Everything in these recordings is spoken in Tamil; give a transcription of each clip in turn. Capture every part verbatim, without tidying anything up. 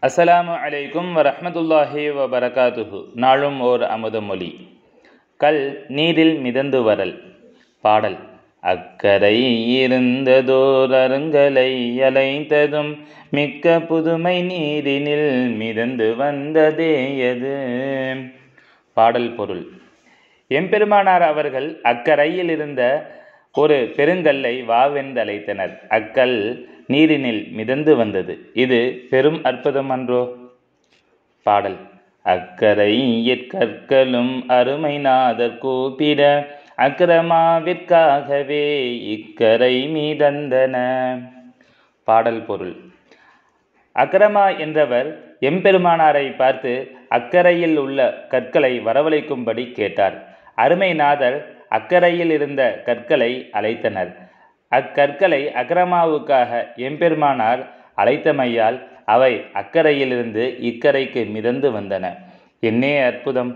அஸ்ஸலாமு அலைக்கும் வரஹ்மத்துல்லாஹி வபரகாத்துஹு. நாளும் ஓர் அமுதமொழி. கல் நீரில் மிதந்து வரல். பாடல். அக்கரை இருந்ததோர் அருங்கலை அலைந்ததும் மிக்க புதுமை நீரினில் மிதந்து வந்ததேயது. பாடல் பொருள். எம்பெருமானார் அவர்கள் அக்கரையில் இருந்த ஒரு பெருங்கல்லை வாவென்றழைத்தனர். அக்கல் நீரினில் மிதந்து வந்தது. இது பெரும் அற்புதம் அன்றோ? பாடல். அக்கரை கற்களும் அருமை நாதர் கூப்பிட அக்கிரமாவிற்காகவே இக்கரை மீதந்தன. பாடல் பொருள். அக்கிரமா என்றவர் எம்பெருமானாரை பார்த்து அக்கரையில் உள்ள கற்களை வரவழைக்கும்படி கேட்டார். அருமை நாதர் அக்கரையில் இருந்த கற்களை அழைத்தனர். அக்கற்களை அக்கிரமாவுக்காக எம்பெருமானார் அழைத்தமையால் அவை அக்கரையிலிருந்து இக்கரைக்கு மிதந்து வந்தன. என்னே அற்புதம்!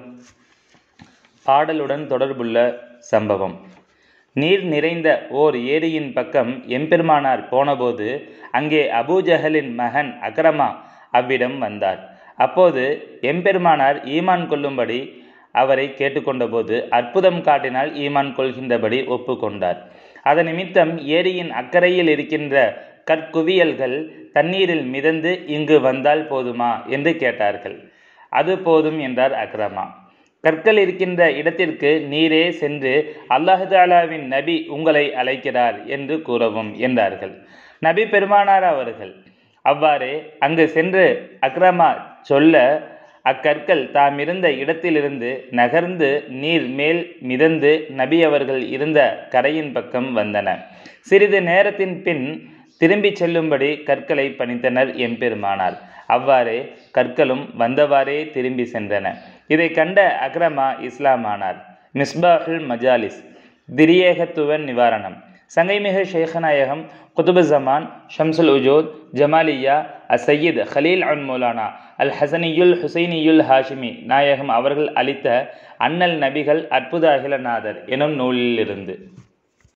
பாடலுடன் தொடர்புள்ள சம்பவம். நீர் நிறைந்த ஓர் ஏரியின் பக்கம் எம்பெருமானார் போனபோது அங்கே அபூஜஹலின் மகன் அக்ரமா அவ்விடம் வந்தார். அப்போது எம்பெருமானார் ஈமான் கொள்ளும்படி அவரை கேட்டுக்கொண்டபோது அற்புதம் காட்டினால் ஈமான் கொள்கின்றபடி ஒப்புக்கொண்டார். அதன் நிமித்தம் ஏரியின் அக்கறையில் இருக்கின்ற கற்குவியல்கள் தண்ணீரில் மிதந்து இங்கு வந்தால் போதுமா என்று கேட்டார்கள். அது போதும் என்றார் அக்ரமா. கற்கள் இருக்கின்ற இடத்திற்கு நீரே சென்று அல்லாஹ் தஆலாவின் நபி உங்களை அழைக்கிறார் என்று கூறவும் என்றார்கள். நபி பெருமானார் அவர்கள் அவ்வாறே அங்கு சென்று அக்ரமா சொல்ல அக்கற்கள் தாம் இருந்த இடத்திலிருந்து நகர்ந்து நீர் மேல் மிதந்து நபி அவர்கள் இருந்த கரையின் பக்கம் வந்தன. சிறிது நேரத்தின் பின் திரும்பி செல்லும்படி கற்களை பணித்தனர் எம்பெருமானார். அவ்வாறே கற்களும் வந்தவாறே திரும்பி சென்றன. இதை கண்ட அக்ரமா இஸ்லாமானார். மிஸ்பாஹுல் மஜாலிஸ். திரியேகத்துவ நிவாரணம். சங்கைமிகு ஷேഖநாயகம் குதுபு ஜமான் ஷம்சுல் உஜூத் ஜமாலியா அசையீத் ஹலீல் அன் மௌலானா அல் ஹசனியுல் ஹுசைனியுல் ஹாஷிமி நாயகம் அவர்கள் அளித்த அண்ணல் நபிகள் அற்புத அகிலநாதர் எனும் நூலிலிருந்து.